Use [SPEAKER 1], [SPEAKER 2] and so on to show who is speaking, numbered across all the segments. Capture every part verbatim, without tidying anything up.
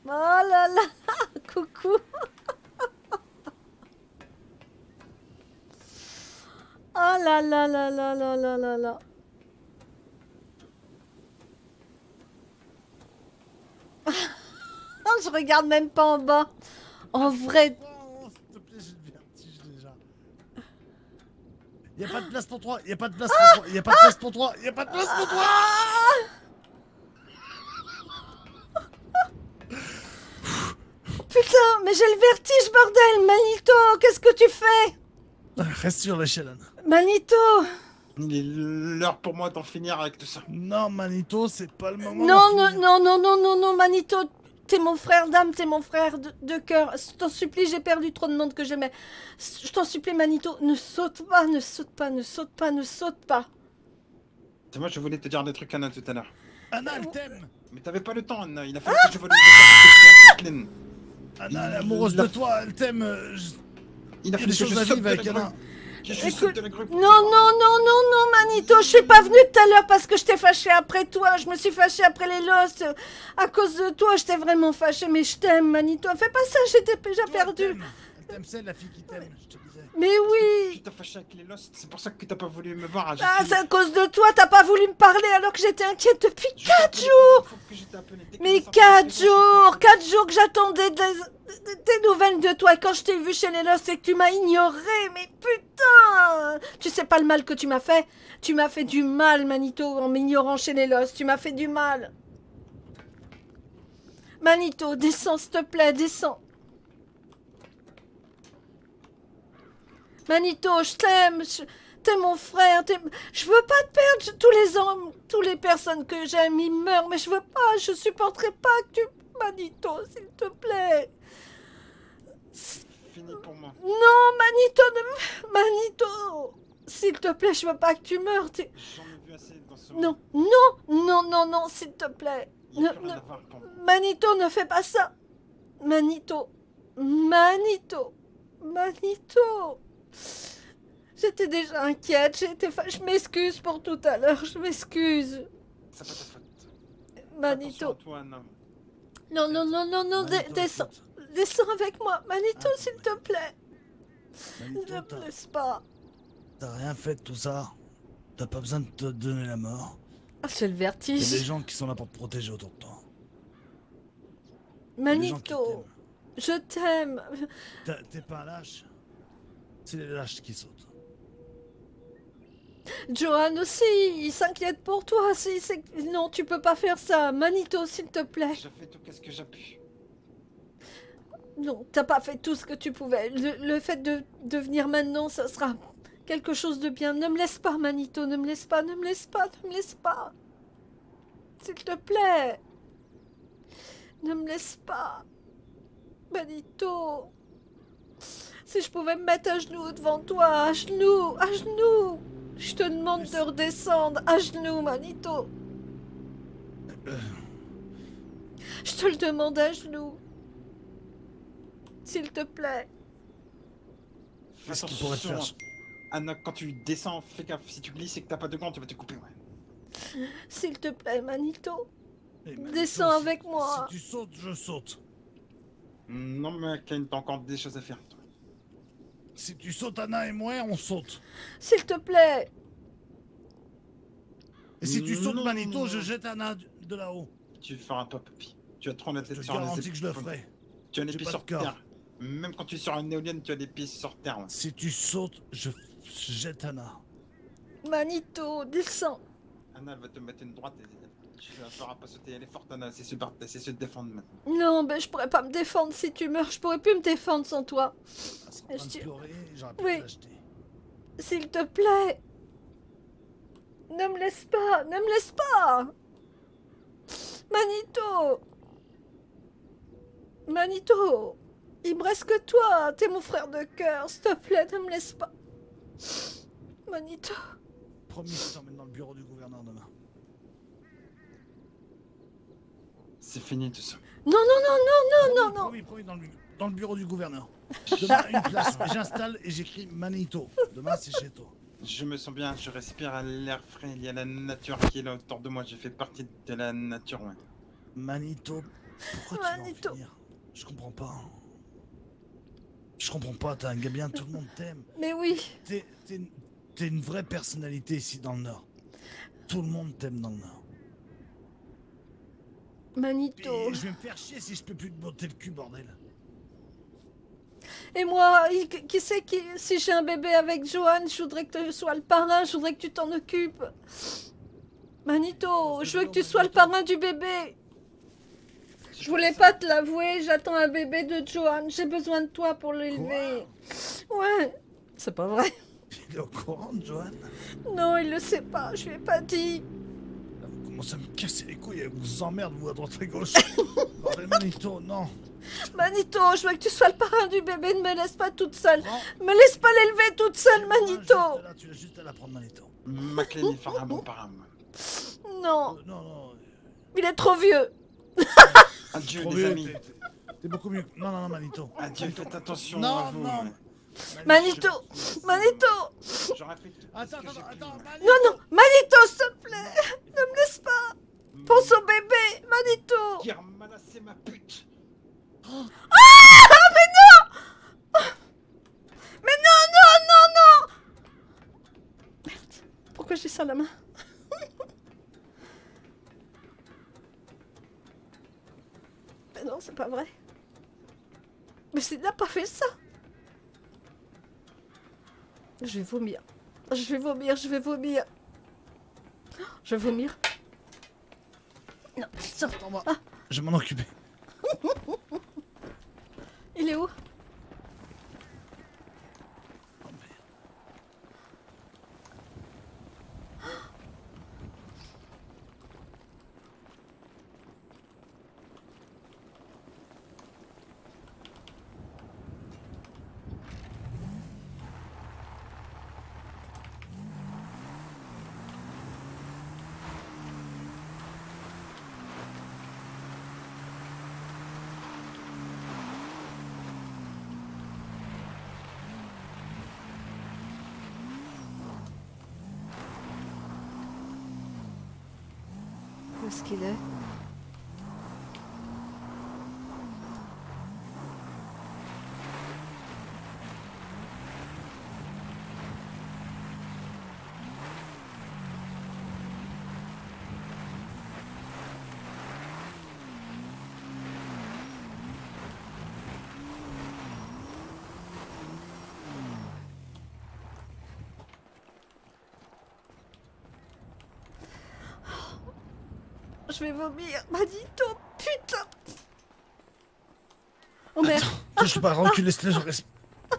[SPEAKER 1] Oh là là. Coucou. Oh là là là là là là là là. Je regarde même pas en bas. En vrai.
[SPEAKER 2] Oh, s'il te plaît, j'ai le vertige déjà. Y'a pas de place pour toi, y'a pas de place pour toi, y'a pas de place pour toi, y'a pas de place pour toi.
[SPEAKER 1] Putain, mais j'ai le vertige, bordel. Manito, qu'est-ce que tu fais?
[SPEAKER 2] Reste sur l'échelle, Anna.
[SPEAKER 1] Manito.
[SPEAKER 3] Il est l'heure pour moi d'en finir avec tout ça.
[SPEAKER 2] Non, Manito, c'est pas le moment.
[SPEAKER 1] Non, non, non, non, non, non, non, Manito. T'es mon frère d'âme, t'es mon frère de, de cœur. Je t'en supplie, j'ai perdu trop de monde que j'aimais. Je t'en supplie, Manito, ne saute pas, ne saute pas, ne saute pas, ne saute pas.
[SPEAKER 3] C'est moi, je voulais te dire des trucs, Anna, tout à l'heure.
[SPEAKER 2] Anna, elle t'aime.
[SPEAKER 3] Mais t'avais pas le temps, Anna. Il a fallu que je vole une Kathleen.
[SPEAKER 2] Anna, elle est amoureuse de toi, elle t'aime. euh, je-
[SPEAKER 3] Il a
[SPEAKER 2] Il y a
[SPEAKER 3] fallu
[SPEAKER 2] des
[SPEAKER 3] que je
[SPEAKER 2] choses à
[SPEAKER 3] saute
[SPEAKER 2] vivre
[SPEAKER 3] de
[SPEAKER 2] avec
[SPEAKER 3] la
[SPEAKER 2] Anna.
[SPEAKER 3] grue. Que je
[SPEAKER 1] Écoute,
[SPEAKER 3] saute de la grue.
[SPEAKER 1] non, non, non, non, non, Manito, je suis pas venue tout à l'heure parce que je t'ai fâché après toi. Je me suis fâchée après les Lost. À cause de toi, je t'ai vraiment fâché, mais je t'aime, Manito. Fais pas ça, j'étais déjà
[SPEAKER 2] Toi, elle
[SPEAKER 1] perdu.
[SPEAKER 2] t'aime. Elle t'aime, c'est la fille qui t'aime, je te disais.
[SPEAKER 1] Mais
[SPEAKER 3] Tu
[SPEAKER 1] oui.
[SPEAKER 3] t'as fâché avec les Lost, c'est pour ça que t'as pas voulu me voir. Je
[SPEAKER 1] Ah,
[SPEAKER 3] suis-
[SPEAKER 1] c'est à cause de toi, t'as pas voulu me parler alors que j'étais inquiète depuis
[SPEAKER 3] je t'ai
[SPEAKER 1] quatre
[SPEAKER 3] appelé
[SPEAKER 1] jours.
[SPEAKER 3] combien de fois que je t'ai appelé dès que
[SPEAKER 1] Mais
[SPEAKER 3] t'as sorti
[SPEAKER 1] quatre
[SPEAKER 3] de chez toi,
[SPEAKER 1] jours,
[SPEAKER 3] je t'ai appelé.
[SPEAKER 1] quatre jours que j'attendais des, des- des nouvelles de toi. Et quand je t'ai vu chez les Lost, c'est que tu m'as ignoré. Mais putain, tu sais pas le mal que tu m'as fait. Tu m'as fait du mal, Manito, en m'ignorant chez les Lost. Tu m'as fait du mal. Manito, descends, s'il te plaît, descends. Manito, je t'aime. je- T'es mon frère. t'es- Je veux pas te perdre. je- Tous les hommes, toutes les personnes que j'aime, ils meurent. Mais je veux pas. Je supporterai pas que tu... Manito, s'il te plaît.
[SPEAKER 3] Fini pour moi.
[SPEAKER 1] Non, Manito, ne... Manito. S'il te plaît, je veux pas que tu meurs. t'es-
[SPEAKER 3] J'en ai vu assez dans ce monde.
[SPEAKER 1] Non, non, non, non, non, s'il te plaît.
[SPEAKER 3] Il y a
[SPEAKER 1] Ne-
[SPEAKER 3] plus rien
[SPEAKER 1] ne-
[SPEAKER 3] à voir pour moi.
[SPEAKER 1] Manito, ne fais pas ça. Manito. Manito. Manito. J'étais déjà inquiète. J'étais fa... Je m'excuse pour tout à l'heure. Je m'excuse.
[SPEAKER 3] C'est pas ta faute. Fais attention
[SPEAKER 1] Manito.
[SPEAKER 3] à toi, Anna.
[SPEAKER 1] Non, non, non, non, non.
[SPEAKER 2] Manito,
[SPEAKER 1] dé- Descends.
[SPEAKER 2] écoute.
[SPEAKER 1] Descends avec moi. Manito,
[SPEAKER 2] Ah,
[SPEAKER 1] s'il
[SPEAKER 2] mais-
[SPEAKER 1] te plaît.
[SPEAKER 2] Manito,
[SPEAKER 1] Ne
[SPEAKER 2] t'as-
[SPEAKER 1] me laisse pas.
[SPEAKER 2] t'as rien fait de tout ça. T'as pas besoin de te donner la mort.
[SPEAKER 1] Ah, j'ai le
[SPEAKER 2] Il y a des
[SPEAKER 1] vertige.
[SPEAKER 2] gens qui sont là pour te protéger autour de toi. Il y a des gens qui
[SPEAKER 1] Manito.
[SPEAKER 2] t'aiment.
[SPEAKER 1] Je t'aime.
[SPEAKER 2] T'as- T'es pas un lâche. C'est les lâches qui sautent.
[SPEAKER 1] Johan aussi, il s'inquiète pour toi. Si, c'est- non, tu peux pas faire ça. Manito, s'il te plaît.
[SPEAKER 3] J'ai fait tout ce que j'ai pu.
[SPEAKER 1] Non, t'as pas fait tout ce que tu pouvais. Le, le fait de, de venir maintenant, ça sera quelque chose de bien. Ne me laisse pas, Manito. Ne me laisse pas, ne me laisse pas, ne me laisse pas. S'il te plaît. Ne me laisse pas. Manito. Si je pouvais me mettre à genoux devant toi, à genoux, à genoux. Je te demande de redescendre, à genoux, Manito. Je te le demande à genoux. S'il te plaît.
[SPEAKER 3] Fais
[SPEAKER 2] Qu'est-ce qui pourrait te faire
[SPEAKER 3] attention. Anna, quand tu descends, fais gaffe. Si tu glisses et que t'as pas de gants, tu vas te couper, ouais.
[SPEAKER 1] S'il te plaît, Manito.
[SPEAKER 2] Eh, Manito,
[SPEAKER 1] Descends
[SPEAKER 2] si-
[SPEAKER 1] avec moi.
[SPEAKER 2] Si tu sautes, je saute.
[SPEAKER 3] Non, mais Kane, t'as encore des choses à faire, toi.
[SPEAKER 2] Si tu sautes, Anna et moi, on saute.
[SPEAKER 1] S'il te plaît.
[SPEAKER 2] Et si tu sautes,
[SPEAKER 3] Non,
[SPEAKER 2] Manito,
[SPEAKER 3] non.
[SPEAKER 2] je jette Anna de de là-haut.
[SPEAKER 3] Tu le feras pas, papy. Tu as trop la
[SPEAKER 2] Je
[SPEAKER 3] tête
[SPEAKER 2] te
[SPEAKER 3] sur les
[SPEAKER 2] garantis que je le
[SPEAKER 3] épaules.
[SPEAKER 2] ferai.
[SPEAKER 3] Tu as les
[SPEAKER 2] J'ai
[SPEAKER 3] pieds
[SPEAKER 2] pas
[SPEAKER 3] sur
[SPEAKER 2] de corps.
[SPEAKER 3] terre. Même quand tu es sur une éolienne, tu as les pieds sur terre. Ouais.
[SPEAKER 2] Si tu sautes, je je jette Anna.
[SPEAKER 1] Manito, descends.
[SPEAKER 3] Anna, elle va te mettre une droite et tu ne feras pas sauter. Elle est forte, Anna. C'est super, c'est se défendre maintenant.
[SPEAKER 1] Non, ben je pourrais pas me défendre si tu meurs. Je pourrais plus me défendre sans toi.
[SPEAKER 2] Elle sera en train
[SPEAKER 1] Je-
[SPEAKER 2] de pleurer, j'aurais pu
[SPEAKER 1] Oui.
[SPEAKER 2] te l'acheter.
[SPEAKER 1] S'il te plaît. Ne me laisse pas. Ne me laisse pas. Manito. Manito. Il me reste que toi. T'es mon frère de cœur. S'il te plaît, ne me laisse pas. Manito.
[SPEAKER 2] Promis, je t'emmène dans le bureau du gouverneur demain.
[SPEAKER 3] C'est fini tout ça.
[SPEAKER 1] Non, non, non, non, non, non, non.
[SPEAKER 2] Promis, promis, dans le, dans le bureau du gouverneur. Demain, une place, j'installe et j'écris Manito. Demain, c'est chez toi.
[SPEAKER 3] Je me sens bien, je respire l'air frais, il y a la nature qui est là autour de moi, je fais partie de la nature, ouais.
[SPEAKER 2] Manito, Pourquoi tu veux en
[SPEAKER 1] Manito.
[SPEAKER 2] finir? Je comprends pas. Je comprends pas, t'es un gars bien, tout le monde t'aime.
[SPEAKER 1] Mais oui.
[SPEAKER 2] T'es t'es une, t'es une vraie personnalité ici dans le Nord. Tout le monde t'aime dans le Nord.
[SPEAKER 1] Manito.
[SPEAKER 2] Et je vais me faire chier si je peux plus te botter le cul, bordel.
[SPEAKER 1] Et moi, il- qui sait qui... Si j'ai un bébé avec Johan, je voudrais que tu sois le parrain, je voudrais que tu t'en occupes. Manito, je veux que tu sois le parrain du bébé. Je voulais pas te l'avouer, j'attends un bébé de Johan. J'ai besoin de toi pour l'élever. Ouais. C'est pas vrai.
[SPEAKER 2] Il est au courant, Johan?
[SPEAKER 1] Non, il le sait pas, je lui ai pas dit.
[SPEAKER 2] Vous commencez à me casser les couilles, elle vous emmerde, vous, à droite à gauche. Bordel, Manito, non.
[SPEAKER 1] Manito, je veux que tu sois le parrain du bébé, ne me laisse pas toute seule.
[SPEAKER 2] Prends.
[SPEAKER 1] Me laisse pas l'élever toute seule,
[SPEAKER 2] Tu vas
[SPEAKER 1] Manito.
[SPEAKER 2] juste là, tu as juste à la prendre, Manito.
[SPEAKER 3] McLean, il fera un bon parrain. moi.
[SPEAKER 1] Non,
[SPEAKER 2] Euh, non, non.
[SPEAKER 1] il est trop vieux.
[SPEAKER 3] Adieu,
[SPEAKER 2] Trop
[SPEAKER 3] les
[SPEAKER 2] vieux,
[SPEAKER 3] amis.
[SPEAKER 2] t'es- t'es- T'es beaucoup mieux. Non, non, non, Manito.
[SPEAKER 3] Adieu, faites attention à
[SPEAKER 2] Non,
[SPEAKER 3] vous.
[SPEAKER 2] non.
[SPEAKER 3] ouais.
[SPEAKER 1] Manito, Manito.
[SPEAKER 3] J'aurais fait tout ce
[SPEAKER 2] Attends,
[SPEAKER 3] que
[SPEAKER 2] attends,
[SPEAKER 3] j'ai pu,
[SPEAKER 2] attends,
[SPEAKER 3] moi.
[SPEAKER 2] Manito.
[SPEAKER 1] Non, non, Manito, s'il te plaît. Ne me laisse pas. Pense au bébé, Manito.
[SPEAKER 3] Germana, c'est ma pute.
[SPEAKER 1] Mais non, non, non, non. Merde, pourquoi j'ai ça à la main? Mais non, c'est pas vrai. Mais c'est n'a pas fait ça. Je vais vomir. Je vais vomir, je vais vomir. Je vais vomir. Non, ça.
[SPEAKER 2] Attends-moi.
[SPEAKER 1] Ah.
[SPEAKER 2] Je vais m'en occuper.
[SPEAKER 1] Il est où?
[SPEAKER 2] Oh, merde.
[SPEAKER 1] Où est-ce qu'il est? Je vais vomir, Manito, putain. Oh merde,
[SPEAKER 2] Attends, je peux pas reculer, laisse-le, je reste.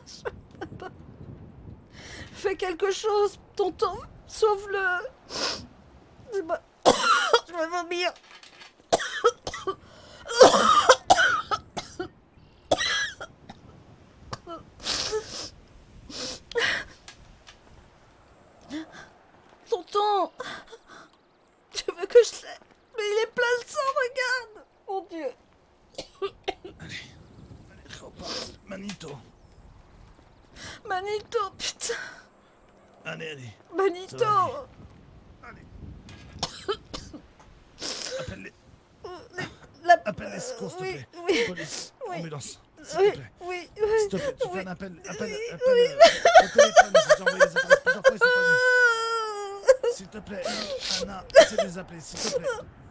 [SPEAKER 1] fais quelque chose, tonton, sauve-le. C'est pas- Je vais vomir. Tonton, tu veux que je l'aide? Mais il est plein de sang, regarde. Mon Dieu.
[SPEAKER 2] Allez, repars. Manito.
[SPEAKER 1] Manito, putain.
[SPEAKER 2] Allez, allez.
[SPEAKER 1] Manito.
[SPEAKER 2] Ça va Allez. Appelle les...
[SPEAKER 1] La...
[SPEAKER 2] Appelle les secours, s'il te
[SPEAKER 1] oui,
[SPEAKER 2] plaît.
[SPEAKER 1] oui,
[SPEAKER 2] Police,
[SPEAKER 1] oui.
[SPEAKER 2] ambulance, s'il
[SPEAKER 1] oui,
[SPEAKER 2] te plaît.
[SPEAKER 1] oui,
[SPEAKER 2] S'il
[SPEAKER 1] oui.
[SPEAKER 2] te plaît, tu fais
[SPEAKER 1] Oui.
[SPEAKER 2] un appel, appelle,
[SPEAKER 1] Oui,
[SPEAKER 2] appelle euh, au téléphone, j'ai déjà envoyé les adresses plusieurs fois, ils sont pas venus. S'il te plaît, Anna, essaie de les appeler, s'il te plaît.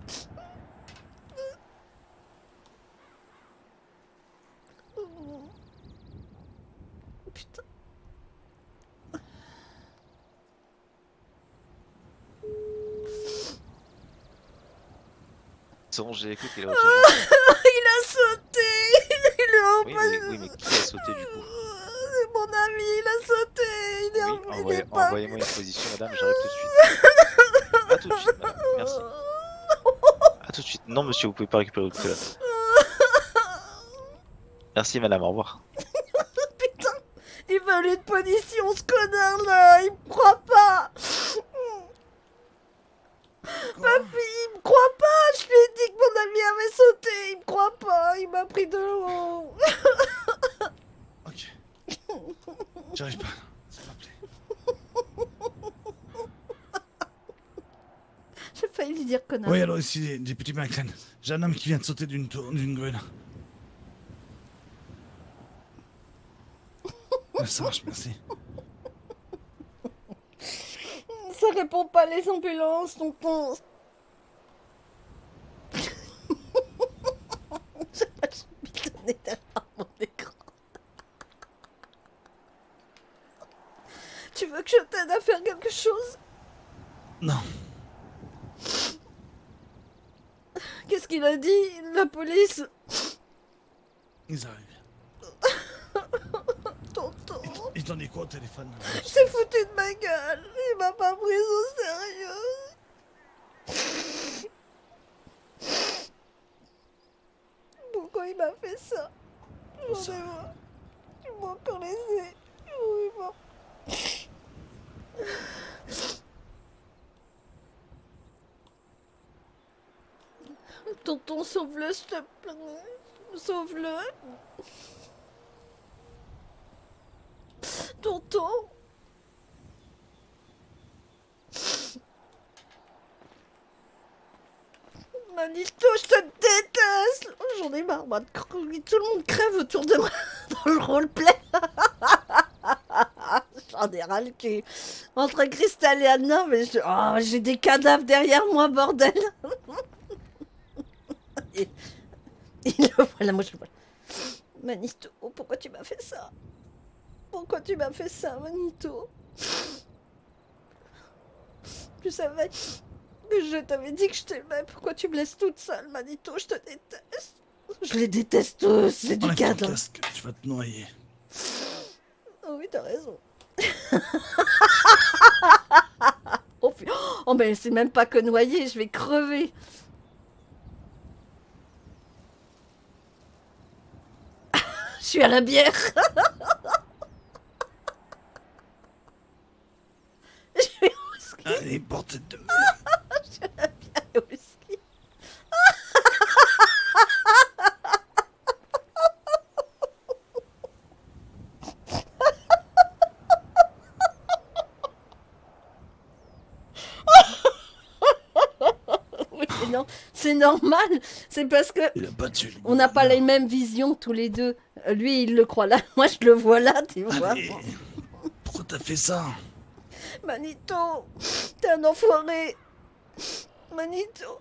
[SPEAKER 1] Putain.
[SPEAKER 4] Son, j'ai écouté, il est retourné.
[SPEAKER 1] Il a sauté. Il est en
[SPEAKER 4] Oui,
[SPEAKER 1] bas.
[SPEAKER 4] mais, oui, mais qui a sauté du coup?
[SPEAKER 1] C'est mon ami, il a sauté. Il est,
[SPEAKER 4] Oui,
[SPEAKER 1] en... il
[SPEAKER 4] envoyez-
[SPEAKER 1] est pas...
[SPEAKER 4] envoyez-moi une position, madame, j'arrive tout de suite. A tout de suite, madame, merci. A tout de suite. Non, monsieur, vous pouvez pas récupérer votre téléphone. Merci, madame, au revoir.
[SPEAKER 1] Putain, il veut une punition, ce connard là. Il me croit pas.
[SPEAKER 2] Quoi?
[SPEAKER 1] Papy, il me croit pas. Je lui ai dit que mon ami avait sauté. Il me croit pas. Il m'a pris de haut.
[SPEAKER 2] Ok. J'arrive pas. S'il te plaît.
[SPEAKER 1] J'ai failli lui dire connasse.
[SPEAKER 2] Oui, alors ici, député McLean. J'ai un homme qui vient de sauter d'une tour, d'une grue. Ça marche, merci.
[SPEAKER 1] Ça répond pas les ambulances, tonton. J'ai pas bidonné derrière mon écran. Tu veux que je t'aide à faire quelque chose?
[SPEAKER 2] Non.
[SPEAKER 1] Qu'est-ce qu'il a dit, la police?
[SPEAKER 2] Ils arrivent.
[SPEAKER 1] Tonton.
[SPEAKER 2] Il t'en dit quoi au téléphone?
[SPEAKER 1] Il s'est foutu de ma gueule. Il m'a pas pris au sérieux. Pourquoi il m'a fait ça? J'en ai marre. Tu m'as encore laissé. J'en ai marre. Tonton, sauve-le, s'il te plaît. Sauve-le. Tonton. Manito, je te déteste. J'en ai marre, moi, de crever. Tout le monde crève autour de moi dans le roleplay. J'en ai ras le cul. Entre Cristal et Anna, mais je... oh, j'ai des cadavres derrière moi, bordel. Et... Il le voilà, moi je le vois. Manito, pourquoi tu m'as fait ça? Pourquoi tu m'as fait ça, Manito? Tu savais que je t'avais dit que je t'aimais. Pourquoi tu me laisses toute seule, Manito? Je te déteste. Je les déteste tous, c'est du
[SPEAKER 2] Enlève ton
[SPEAKER 1] cadre.
[SPEAKER 2] casque, tu vas te noyer.
[SPEAKER 1] Oh oui, t'as raison. Oh, pu- oh, mais c'est même pas que noyer, je vais crever. Je suis à la bière. Je suis au whisky.
[SPEAKER 2] Allez, porte de merde.
[SPEAKER 1] Je suis à la bière et au whisky. Oui, mais non, c'est normal. C'est parce que
[SPEAKER 2] Il a battu le
[SPEAKER 1] on n'a pas les
[SPEAKER 2] gouverneur.
[SPEAKER 1] mêmes visions tous les deux. Euh, Lui, il le croit là. Moi, je le vois là, tu vois.
[SPEAKER 2] Allez, pourquoi t'as fait ça?
[SPEAKER 1] Manito, t'es un enfoiré. Manito.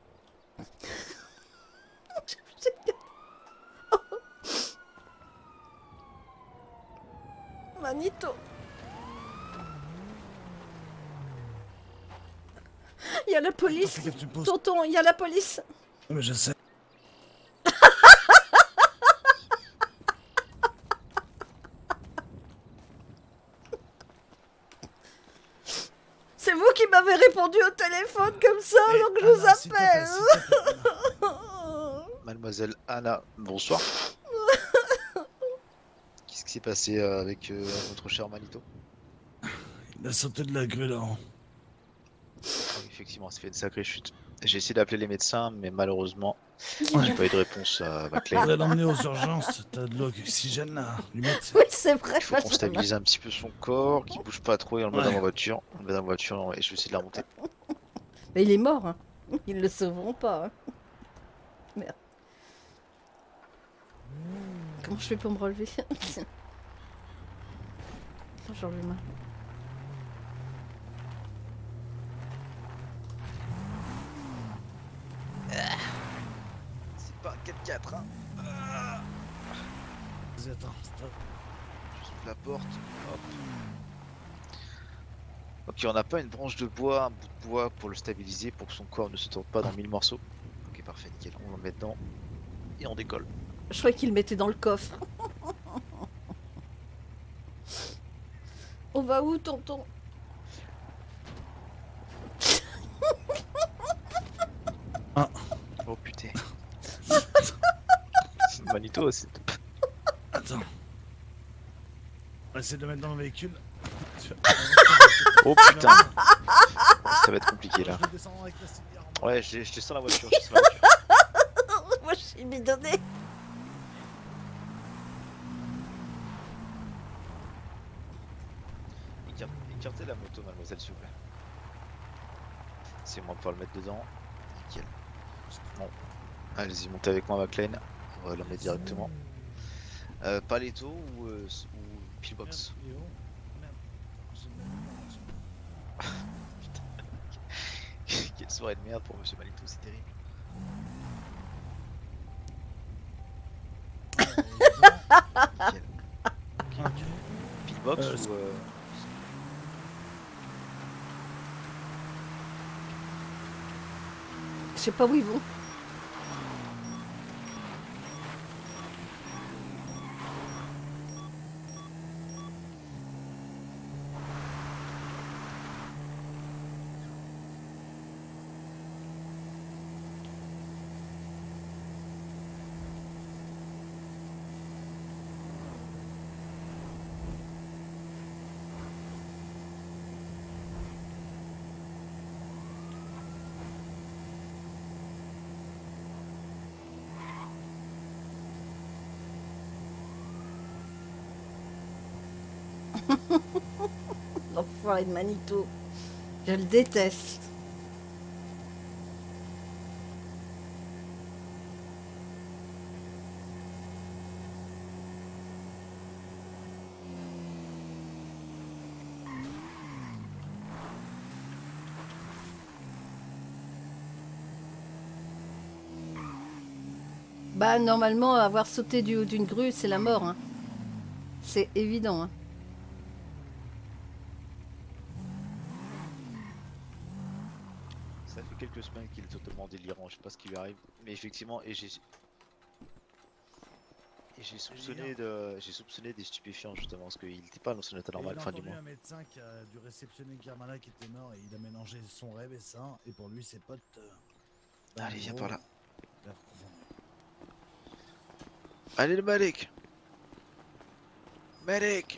[SPEAKER 1] Manito. Il y a la police.
[SPEAKER 2] Fais gaffe, tu me poses.
[SPEAKER 1] Tonton, il y a la police.
[SPEAKER 2] Mais je sais.
[SPEAKER 1] C'est vous qui m'avez répondu au téléphone comme ça,
[SPEAKER 2] Eh,
[SPEAKER 1] donc je
[SPEAKER 2] Anna,
[SPEAKER 1] vous
[SPEAKER 2] s'il te plaît,
[SPEAKER 1] appelle.
[SPEAKER 2] s'il te plaît, Anna.
[SPEAKER 4] Mademoiselle Anna, bonsoir. Qu'est-ce qui s'est passé euh, avec euh, notre cher Manito?
[SPEAKER 2] Il a sauté de la grue là-haut.
[SPEAKER 4] Oui, effectivement, ça fait une sacrée chute. J'ai essayé d'appeler les médecins, mais malheureusement,
[SPEAKER 2] Ouais.
[SPEAKER 4] j'ai pas eu de réponse à ma clé.
[SPEAKER 2] Faudrait l'emmener aux urgences. T'as de l'oxygène là. Lui mettre.
[SPEAKER 1] Oui, c'est vrai.
[SPEAKER 4] Il faut qu'on stabilise un petit peu son corps, qu'il bouge pas trop et on le met
[SPEAKER 2] Ouais.
[SPEAKER 4] dans la voiture. On le met dans la voiture et je vais essayer de la remonter.
[SPEAKER 1] Mais il est mort. Hein. Ils le sauveront pas. Hein. Merde. Comment je fais pour me relever? Bonjour l'humain.
[SPEAKER 4] C'est pas un quatre quatre, hein.
[SPEAKER 2] Vas-y, attends, stop.
[SPEAKER 4] Je ouvre la porte. Hop. Ok, on n'a pas une branche de bois, un bout de bois pour le stabiliser, pour que son corps ne se tourne pas dans mille morceaux. Ok, parfait, nickel. On le met dedans et on décolle.
[SPEAKER 1] Je croyais qu'il le mettait dans le coffre. On va où, tonton?
[SPEAKER 4] Oh putain. Manito, c'est...
[SPEAKER 2] Attends. On va essayer de le mettre dans le véhicule.
[SPEAKER 4] Oh putain. Ça va être compliqué là.
[SPEAKER 2] Je vais descendre avec la civière.
[SPEAKER 4] Ouais, je, je descends la voiture, je descends la voiture.
[SPEAKER 1] Moi, je suis bidonnée.
[SPEAKER 4] Écarte- Écartez la moto, mademoiselle, s'il vous plaît. C'est moi pour le mettre dedans. Nickel. Bon. Allez-y, montez avec moi, McLean. On va la mettre directement. Euh, Paletto ou, euh, ou Pillbox?
[SPEAKER 2] Merde, il est où? Merde. J'ai mis le nom,
[SPEAKER 4] Quelle soirée de merde pour Monsieur Malito, c'est terrible.
[SPEAKER 2] là.
[SPEAKER 4] Nickel.
[SPEAKER 2] Ok.
[SPEAKER 4] Pillbox
[SPEAKER 2] Euh,
[SPEAKER 4] ou... Euh...
[SPEAKER 1] Je sais pas où ils vont. L'enfoiré de Manito. Je le déteste. Bah normalement avoir sauté du haut d'une grue c'est la mort. Hein. C'est évident. Hein.
[SPEAKER 4] Ça fait quelques semaines qu'il est totalement délirant, je sais pas ce qui lui arrive. Mais effectivement, et j'ai... Et j'ai soupçonné, de... j'ai soupçonné des stupéfiants justement, parce qu'il n'était pas dans son état normal, fin du mois.
[SPEAKER 2] Il a entendu un médecin qui a dû réceptionner Germana qui était mort et il a mélangé son rêve et ça. Et pour lui, ses potes. Euh, bah,
[SPEAKER 4] Allez,
[SPEAKER 2] en
[SPEAKER 4] viens
[SPEAKER 2] gros,
[SPEAKER 4] par là.
[SPEAKER 2] il a confondu.
[SPEAKER 4] Allez le Malek. Malek.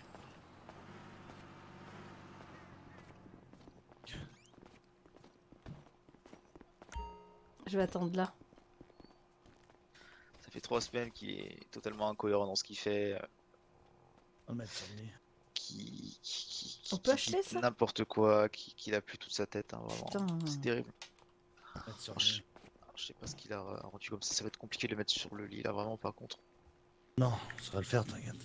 [SPEAKER 1] Je vais attendre là.
[SPEAKER 4] Ça fait trois semaines qu'il est totalement incohérent dans ce qu'il fait. euh,
[SPEAKER 2] On va le mettre sur lui.
[SPEAKER 4] Qui, qui, qui,
[SPEAKER 1] On peut
[SPEAKER 4] qui
[SPEAKER 1] acheter
[SPEAKER 4] dit
[SPEAKER 1] ça
[SPEAKER 4] n'importe quoi, qui, qui a plus toute sa tête, hein, vraiment.
[SPEAKER 1] Putain.
[SPEAKER 4] C'est terrible.
[SPEAKER 2] On va le mettre sur
[SPEAKER 4] Alors, je,
[SPEAKER 2] lui.
[SPEAKER 4] alors, je sais pas ce qu'il a rendu comme ça, ça va être compliqué de le mettre sur le lit là, vraiment par contre.
[SPEAKER 2] Non, ça va le faire, t'inquiète.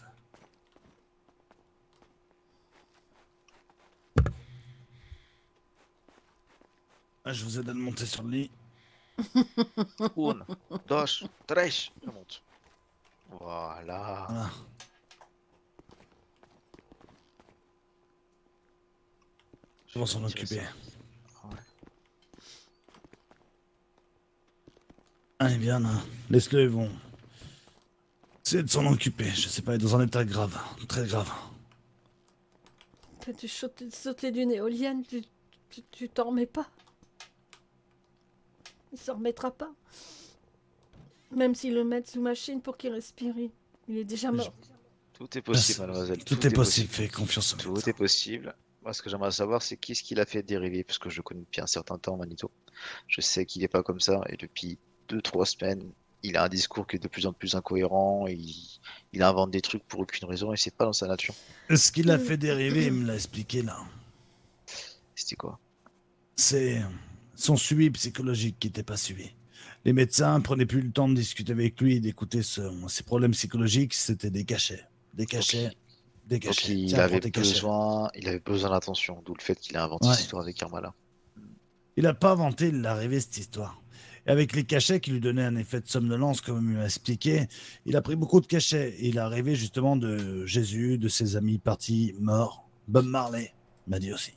[SPEAKER 2] Ah, je vous aide à le monter sur le lit.
[SPEAKER 4] Un, deux, trois, je monte. Voilà.
[SPEAKER 2] Voilà.
[SPEAKER 4] Je
[SPEAKER 2] On va
[SPEAKER 4] vais
[SPEAKER 2] s'en
[SPEAKER 4] retirer
[SPEAKER 2] occuper.
[SPEAKER 4] ça. Ouais.
[SPEAKER 2] Allez, bien, là. Laisse-le, ils vont. C'est de s'en occuper. Je sais pas, il est dans un état grave. Très grave.
[SPEAKER 1] Quand tu sautes, sauter d'une éolienne, tu tu- tu t'en remets pas. Il s'en remettra pas. Même s'ils le mettent sous machine pour qu'il respire, il- il est déjà mort.
[SPEAKER 4] Tout est possible,
[SPEAKER 2] Merci.
[SPEAKER 4] mademoiselle.
[SPEAKER 2] Tout, est possible, fais confiance en
[SPEAKER 4] Tout
[SPEAKER 2] médecin.
[SPEAKER 4] est possible. Moi, ce que j'aimerais savoir, c'est qui ce qu'il a fait dériver, parce que je le connais depuis un certain temps, Manito. Je sais qu'il est pas comme ça, et depuis deux, trois semaines, il a un discours qui est de plus en plus incohérent, il, il invente des trucs pour aucune raison, et c'est pas dans sa nature.
[SPEAKER 2] Ce qu'il a fait dériver, il me l'a expliqué là.
[SPEAKER 4] C'était quoi?
[SPEAKER 2] C'est son suivi psychologique qui n'était pas suivi. Les médecins prenaient plus le temps de discuter avec lui et d'écouter ce- ses problèmes psychologiques, c'était des cachets. Des cachets,
[SPEAKER 4] Donc,
[SPEAKER 2] des
[SPEAKER 4] Donc
[SPEAKER 2] cachets.
[SPEAKER 4] il
[SPEAKER 2] Tiens, prends
[SPEAKER 4] avait
[SPEAKER 2] tes cachets.
[SPEAKER 4] besoin, il avait besoin d'attention, d'où le fait qu'il a inventé
[SPEAKER 2] Ouais.
[SPEAKER 4] cette histoire avec Karmala.
[SPEAKER 2] Il n'a pas inventé, il l'a rêvé cette histoire. Et avec les cachets qui lui donnaient un effet de somnolence, comme il m'a expliqué, il a pris beaucoup de cachets. Et il a rêvé justement de Jésus, de ses amis partis, morts. Bob Marley m'a dit aussi.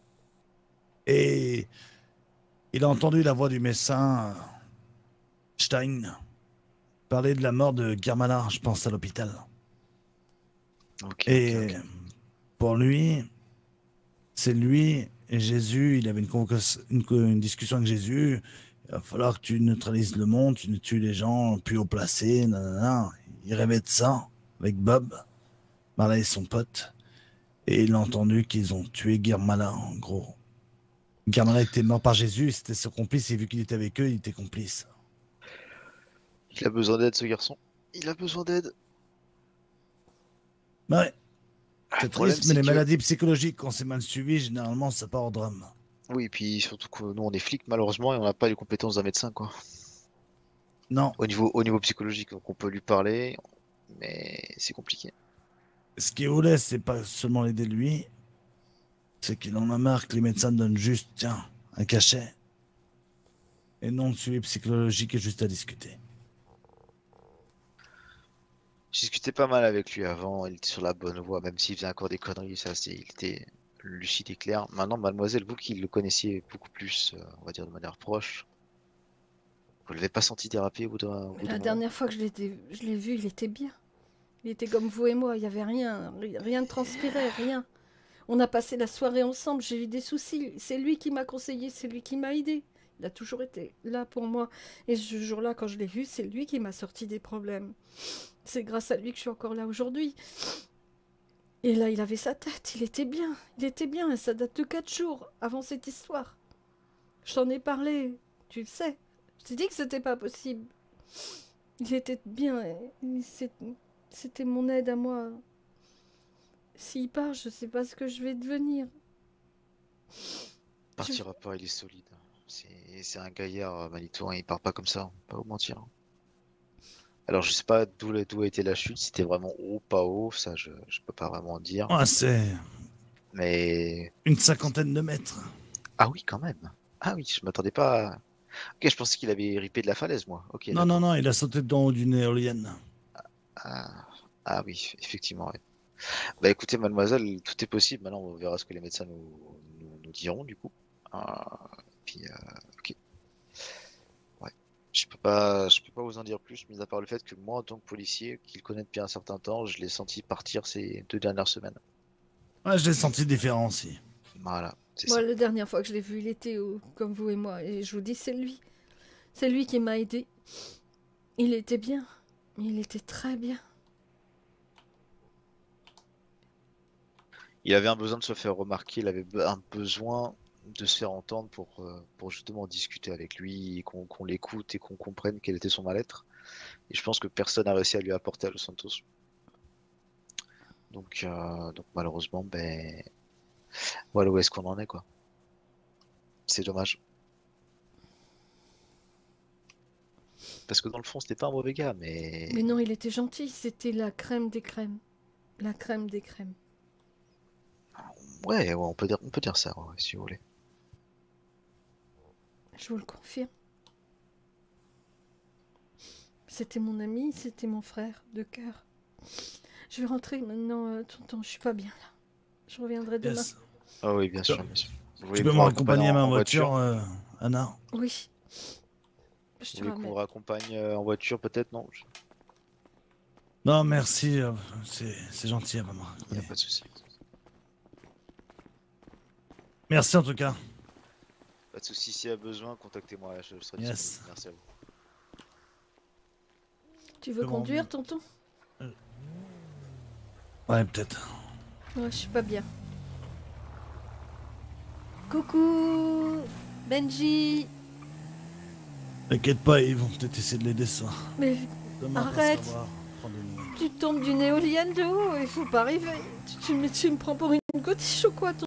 [SPEAKER 2] Et il a entendu la voix du médecin euh, Stein parler de la mort de Germana, je pense, à l'hôpital.
[SPEAKER 4] Ok,
[SPEAKER 2] Et
[SPEAKER 4] ok, ok.
[SPEAKER 2] pour lui, c'est lui et Jésus, il avait une, convoca- une, co- une discussion avec Jésus. Il va falloir que tu neutralises le monde, tu ne tues les gens plus haut placés. Nanana. Il rêvait de ça avec Bob, Marley et son pote. Et il a entendu qu'ils ont tué Germana, en gros. Germana était mort par Jésus, c'était son complice, et vu qu'il était avec eux, il était complice.
[SPEAKER 4] Il a besoin d'aide, ce garçon. Il a besoin d'aide.
[SPEAKER 2] Ouais,
[SPEAKER 4] Ah,
[SPEAKER 2] c'est
[SPEAKER 4] le problème,
[SPEAKER 2] triste, mais les
[SPEAKER 4] c'est que-
[SPEAKER 2] maladies psychologiques, quand c'est mal suivi, généralement, ça part au drame.
[SPEAKER 4] Oui, et puis surtout que nous on est flics malheureusement et on n'a pas les compétences d'un médecin quoi.
[SPEAKER 2] Non,
[SPEAKER 4] Au niveau, au niveau psychologique, donc on peut lui parler, mais c'est compliqué.
[SPEAKER 2] ce qu'il voulait, c'est pas seulement l'aider lui, c'est qu'il en a marre que les médecins donnent juste, tiens, un cachet, et non de suivi psychologique et juste à discuter.
[SPEAKER 4] J'ai discuté pas mal avec lui avant, il était sur la bonne voie, même s'il faisait encore des conneries, ça c'est, il était lucide et clair. Maintenant, mademoiselle, vous qui le connaissiez beaucoup plus, euh, on va dire de manière proche, vous l'avez pas senti déraper au bout d'un au bout
[SPEAKER 1] Mais
[SPEAKER 4] d'un
[SPEAKER 1] la
[SPEAKER 4] moment?
[SPEAKER 1] dernière fois que je l'ai je l'ai vu, il était bien. Il était comme vous et moi, il n'y avait rien, ri- rien ne transpirait, rien. On a passé la soirée ensemble, j'ai eu des soucis. C'est lui qui m'a conseillé, c'est lui qui m'a aidé. Il a toujours été là pour moi. Et ce jour-là, quand je l'ai vu, c'est lui qui m'a sorti des problèmes. C'est grâce à lui que je suis encore là aujourd'hui. Et là, il avait sa tête, il était bien, il était bien, et ça date de quatre jours avant cette histoire. Je t'en ai parlé, tu le sais. Je t'ai dit que c'était pas possible. Il était bien, et c'est- c'était mon aide à moi. S'il part, je sais pas ce que je vais devenir.
[SPEAKER 4] Il partira pas, il est solide. C'est c'est un gaillard, euh, Manitou, hein, il part pas comme ça, pas vous mentir. Alors je sais pas d'où la- d'où a été la chute, si c'était vraiment haut, pas haut, ça je, je peux pas vraiment dire.
[SPEAKER 2] Ah, c'est
[SPEAKER 4] Mais
[SPEAKER 2] une cinquantaine de mètres.
[SPEAKER 4] ah oui quand même. Ah oui, je m'attendais pas. à- Ok, je pensais qu'il avait ripé de la falaise, moi. Ok,
[SPEAKER 2] Non, non,
[SPEAKER 4] d'accord.
[SPEAKER 2] non, il a sauté d'en haut d'une éolienne.
[SPEAKER 4] Ah, ah oui, effectivement. Ouais. Bah écoutez, mademoiselle, tout est possible. Maintenant, on verra ce que les médecins nous, nous, nous diront, du coup. Ah, puis, euh, ok. Ouais. Je peux pas, je peux pas vous en dire plus, mis à part le fait que moi, en tant que policier, qui le connaît depuis un certain temps, je l'ai senti partir ces deux dernières semaines.
[SPEAKER 2] Ouais, je l'ai senti différent aussi.
[SPEAKER 4] Voilà, c'est
[SPEAKER 1] Moi,
[SPEAKER 4] ça.
[SPEAKER 1] la dernière fois que je l'ai vu, il était au- comme vous et moi. Et je vous dis, c'est lui. C'est lui qui m'a aidé. Il était bien. Il était très bien.
[SPEAKER 4] Il avait un besoin de se faire remarquer, il avait be- un besoin de se faire entendre pour, euh, pour justement discuter avec lui, et qu'on qu'on l'écoute et qu'on comprenne quel était son mal-être. Et je pense que personne n'a réussi à lui apporter à Los Santos. Donc, euh, donc malheureusement, ben, voilà où est-ce qu'on en est, quoi. C'est dommage. Parce que dans le fond, c'était pas un mauvais gars, mais...
[SPEAKER 1] Mais non, il était gentil. C'était la crème des crèmes. La crème des crèmes.
[SPEAKER 4] Ouais, ouais, on peut dire, on peut dire ça, ouais, si vous voulez.
[SPEAKER 1] Je vous le confirme. C'était mon ami, c'était mon frère de cœur. Je vais rentrer maintenant, euh, tonton. Je suis pas bien là. Je reviendrai demain.
[SPEAKER 2] Yes.
[SPEAKER 4] Ah oui, bien sûr, bien sûr. Vous voulez
[SPEAKER 2] Tu peux
[SPEAKER 4] qu'on
[SPEAKER 2] me
[SPEAKER 4] vous
[SPEAKER 2] raccompagner à
[SPEAKER 4] en-
[SPEAKER 2] ma
[SPEAKER 4] en
[SPEAKER 2] voiture, euh, Anna?
[SPEAKER 1] Oui. Je
[SPEAKER 4] Vous
[SPEAKER 1] te
[SPEAKER 4] voulez qu'on
[SPEAKER 1] ramène.
[SPEAKER 4] vous raccompagne euh, en voiture, peut-être? Non,
[SPEAKER 2] Non, merci, euh, c'est c'est gentil à maman.
[SPEAKER 4] il n'y a pas de souci.
[SPEAKER 2] Merci en tout cas.
[SPEAKER 4] Pas de souci, s'il y a besoin, contactez-moi, je serai
[SPEAKER 2] Yes.
[SPEAKER 4] disponible. Merci à vous.
[SPEAKER 1] Tu veux
[SPEAKER 2] Bon,
[SPEAKER 1] conduire, tonton?
[SPEAKER 2] Ouais, peut-être.
[SPEAKER 1] Ouais, je suis pas bien. Coucou Benji.
[SPEAKER 2] T'inquiète pas, ils vont peut-être essayer de l'aider ce soir.
[SPEAKER 1] Mais
[SPEAKER 2] Demain, on va
[SPEAKER 1] Arrête.
[SPEAKER 2] savoir prendre des nouvelles.
[SPEAKER 1] tu tombes d'une éolienne de haut, il faut pas arriver. Tu, tu me, tu me prends pour une gotiche ou quoi,